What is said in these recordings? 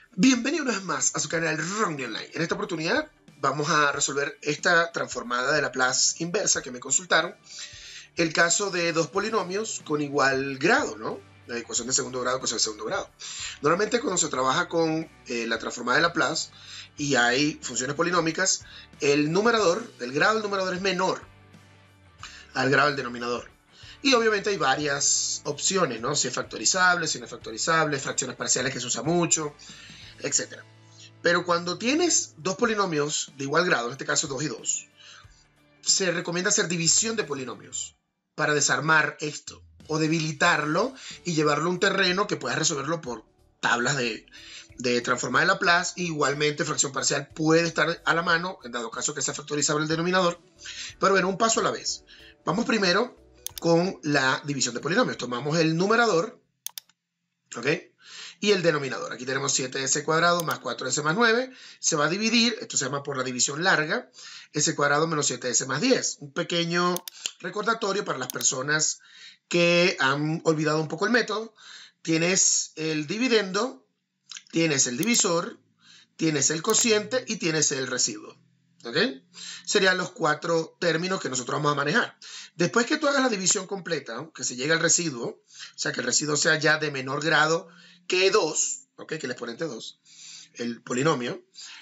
Bienvenido una vez más a su canal Ronnie Online. En esta oportunidad vamos a resolver esta transformada de Laplace inversa que me consultaron. El caso de dos polinomios con igual grado, ¿no? La ecuación de segundo grado, ecuación de segundo grado. Normalmente cuando se trabaja con la transformada de Laplace y hay funciones polinómicas, el grado del numerador es menor al grado del denominador. Y obviamente hay varias opciones, ¿no? Si es factorizable, si no es factorizable, fracciones parciales que se usa mucho, etc. Pero cuando tienes dos polinomios de igual grado, en este caso 2 y 2, se recomienda hacer división de polinomios para desarmar esto o debilitarlo y llevarlo a un terreno que puedas resolverlo por tablas de transformada de Laplace. Igualmente fracción parcial puede estar a la mano en dado caso que sea factorizable el denominador, pero bueno, un paso a la vez. Vamos primero con la división de polinomios. Tomamos el numerador, ¿ok? Y el denominador. Aquí tenemos 7s cuadrado más 4s más 9. Se va a dividir, esto se llama por la división larga, s cuadrado menos 7s más 10. Un pequeño recordatorio para las personas que han olvidado un poco el método. Tienes el dividendo, tienes el divisor, tienes el cociente y tienes el residuo. ¿Ok? Serían los 4 términos que nosotros vamos a manejar. Después que tú hagas la división completa, que se llegue al residuo, o sea, que el residuo sea ya de menor grado que 2, ¿ok? Que el exponente 2, el polinomio,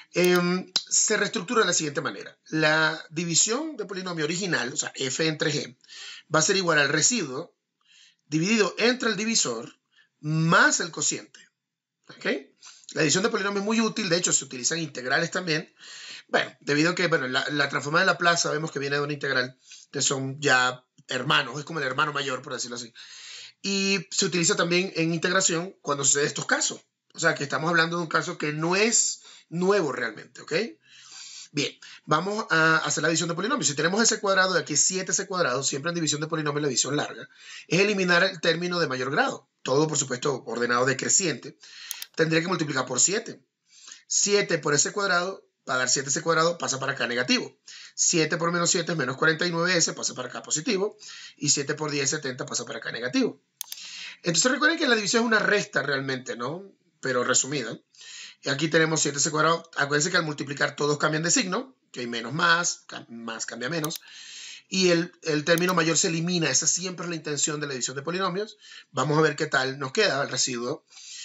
se reestructura de la siguiente manera. La división de polinomio original, o sea, f entre g, va a ser igual al residuo dividido entre el divisor más el cociente. ¿Ok? La división de polinomio es muy útil, de hecho se utilizan integrales también. Bueno, debido a que la transformada de Laplace sabemos que viene de una integral, que son ya hermanos, es como el hermano mayor, por decirlo así. Y se utiliza también en integración cuando sucede estos casos. O sea, que estamos hablando de un caso que no es nuevo realmente, ¿ok? Bien, vamos a hacer la división de polinomios. Si tenemos s cuadrado y aquí 7s cuadrado, siempre en división de polinomios la división larga, es eliminar el término de mayor grado. Todo, por supuesto, ordenado decreciente. Tendría que multiplicar por 7. 7 por s cuadrado va a dar 7s cuadrado, pasa para acá negativo. 7 por menos 7 es menos 49s, pasa para acá positivo. Y 7 por 10, 70, pasa para acá negativo. Entonces recuerden que la división es una resta realmente, ¿no? Pero resumida. Y aquí tenemos 7s cuadrado. Acuérdense que al multiplicar todos cambian de signo. Que hay menos más cambia menos. Y el término mayor se elimina. Esa siempre es la intención de la división de polinomios. Vamos a ver qué tal nos queda el residuo.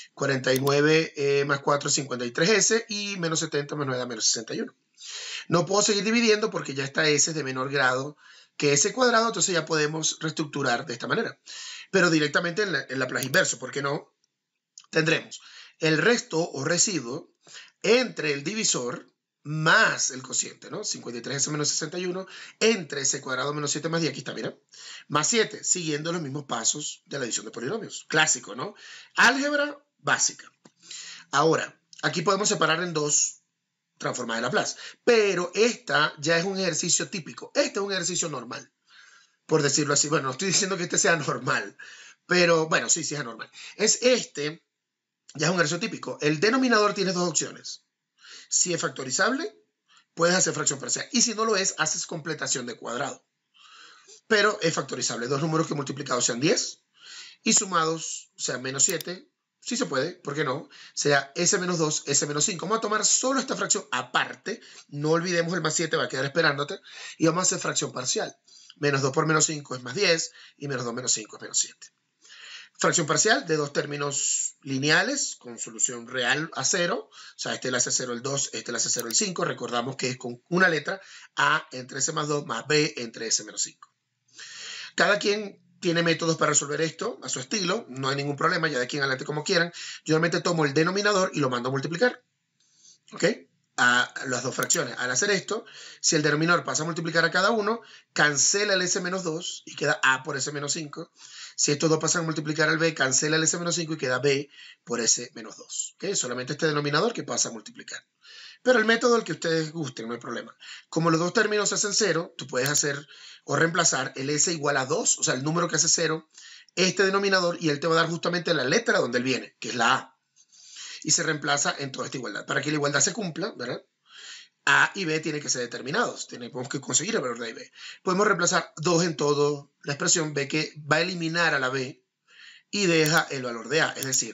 49 más 4, 53s y menos 70 más 9 da menos 61. No puedo seguir dividiendo porque ya esta s es de menor grado que s cuadrado, entonces ya podemos reestructurar de esta manera. Pero directamente en Laplace inverso, ¿por qué no? Tendremos el resto o residuo entre el divisor más el cociente, ¿no? 53s menos 61 entre s cuadrado menos 7 más 10, aquí está, mira. Más 7, siguiendo los mismos pasos de la división de polinomios. Clásico, ¿no? Álgebra básica. Ahora, aquí podemos separar en dos transformadas de Laplace, pero esta ya es un ejercicio típico. Este es un ejercicio normal, por decirlo así. Bueno, no estoy diciendo que este sea normal, pero bueno, sí es anormal. Ya es un ejercicio típico. El denominador tiene dos opciones. Si es factorizable, puedes hacer fracción parcial. Y si no lo es, haces completación de cuadrado. Pero es factorizable. Dos números que multiplicados sean 10 y sumados sean menos 7. Sí se puede, ¿por qué no? Sea s menos 2, s menos 5. Vamos a tomar solo esta fracción aparte. No olvidemos el más 7, va a quedar esperándote. Y vamos a hacer fracción parcial. Menos 2 por menos 5 es más 10. Y menos 2 menos 5 es menos 7. Fracción parcial de dos términos lineales con solución real a 0. O sea, este le hace 0 el 2, este le hace 0 el 5. Recordamos que es con una letra a entre s más 2 más b entre s menos 5. Cada quien tiene métodos para resolver esto a su estilo, no hay ningún problema, ya de aquí en adelante como quieran. Yo normalmente tomo el denominador y lo mando a multiplicar, ¿ok? A las dos fracciones. Al hacer esto, si el denominador pasa a multiplicar a cada uno, cancela el s menos 2 y queda a por s menos 5. Si estos dos pasan a multiplicar al b, cancela el s menos 5 y queda b por s menos 2. ¿Ok? Solamente este denominador que pasa a multiplicar. Pero el método el que ustedes gusten, no hay problema. Como los dos términos se hacen 0, tú puedes hacer o reemplazar el s igual a 2, o sea, el número que hace 0, este denominador, y él te va a dar justamente la letra donde él viene, que es la a. Y se reemplaza en toda esta igualdad. Para que la igualdad se cumpla, ¿verdad? A y B tienen que ser determinados. Tenemos que conseguir el valor de A y B. Podemos reemplazar 2 en toda la expresión B, que va a eliminar a la B y deja el valor de A. Es decir,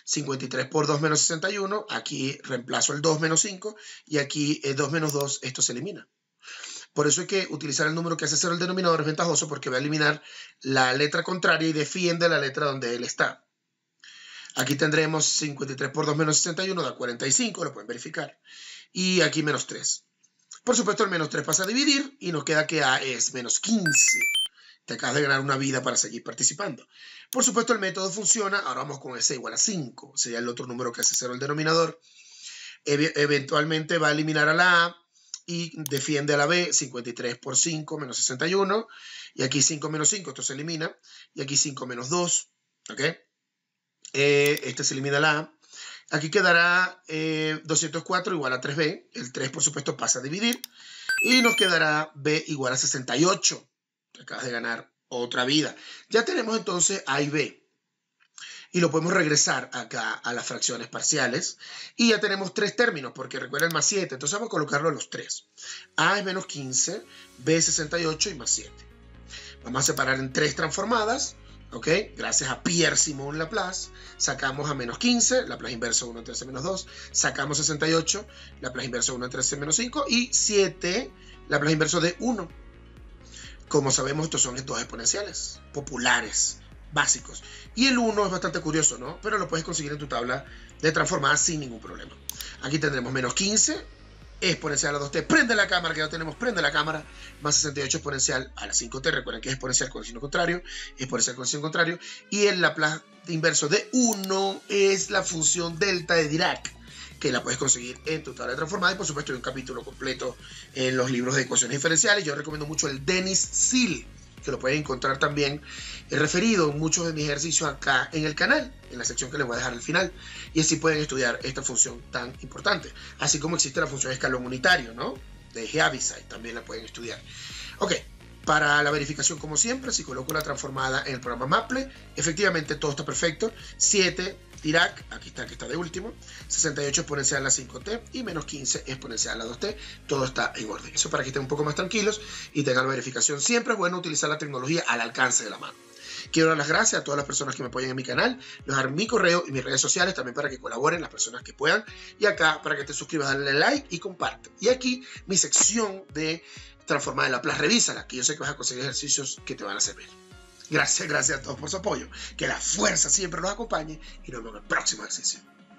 53 por 2 menos 61, aquí reemplazo el 2 menos 5, y aquí 2 menos 2, esto se elimina. Por eso hay que utilizar el número que hace 0 el denominador, es ventajoso porque va a eliminar la letra contraria y defiende la letra donde él está. Aquí tendremos 53 por 2 menos 61, da 45, lo pueden verificar. Y aquí menos 3. Por supuesto, el menos 3 pasa a dividir y nos queda que A es menos 15. Te acabas de ganar una vida para seguir participando. Por supuesto, el método funciona. Ahora vamos con S igual a 5. Sería el otro número que hace 0 el denominador. Eventualmente va a eliminar a la A y defiende a la B. 53 por 5 menos 61. Y aquí 5 menos 5, esto se elimina. Y aquí 5 menos 2. ¿Ok? Este se elimina la A. Aquí quedará 204 igual a 3B. El 3, por supuesto, pasa a dividir. Y nos quedará B igual a 68. Te acabas de ganar otra vida. Ya tenemos entonces A y B. Y lo podemos regresar acá a las fracciones parciales. Y ya tenemos 3 términos, porque recuerden más 7. Entonces vamos a colocarlo a los 3. A es menos 15, B es 68 y más 7. Vamos a separar en 3 transformadas. ¿Ok? Gracias a Pierre Simon Laplace, sacamos a menos 15, Laplace inverso 1 entre S menos 2, sacamos 68, Laplace inverso 1 entre S menos 5, y 7, Laplace inverso de 1. Como sabemos, estos son dos exponenciales populares, básicos. Y el 1 es bastante curioso, ¿no? Pero lo puedes conseguir en tu tabla de transformadas sin ningún problema. Aquí tendremos menos 15, exponencial a 2t, prende la cámara, que ya tenemos, prende la cámara, más 68 exponencial a la 5t, recuerden que es exponencial con signo contrario, exponencial con signo contrario, y el Laplace inverso de 1 es la función delta de Dirac, que la puedes conseguir en tu tabla de transformada, y por supuesto hay un capítulo completo en los libros de ecuaciones diferenciales. Yo recomiendo mucho el Dennis Seal, que lo pueden encontrar también referido en muchos de mis ejercicios acá en el canal, en la sección que les voy a dejar al final, y así pueden estudiar esta función tan importante, así como existe la función de escalón unitario, ¿no? De Heaviside, también la pueden estudiar. Ok, para la verificación, como siempre, si coloco la transformada en el programa Maple, efectivamente todo está perfecto. 7 Dirac, aquí está, que está de último, 68 exponencial a 5t y menos 15 exponencial a 2t, todo está en orden. Eso para que estén un poco más tranquilos y tengan la verificación. Siempre es bueno utilizar la tecnología al alcance de la mano. Quiero dar las gracias a todas las personas que me apoyan en mi canal, dejar mi correo y mis redes sociales también para que colaboren las personas que puedan, y acá para que te suscribas, dale like y comparte. Y aquí mi sección de transformada en Laplace, revísala, que yo sé que vas a conseguir ejercicios que te van a servir. Gracias a todos por su apoyo. Que la fuerza siempre los acompañe y nos vemos en el próximo ejercicio.